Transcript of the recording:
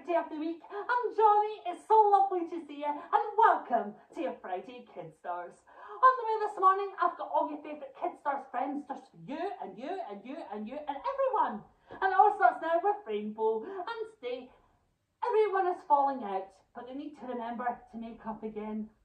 day of the week. I'm Johnny, it's so lovely to see you, and welcome to your Friday Kid Stars. On the way this morning, I've got all your favourite Kid Stars friends just for you, and you, and you, and you, and everyone. And it all starts now with Rainbow, and today, everyone is falling out, but they need to remember to make up again.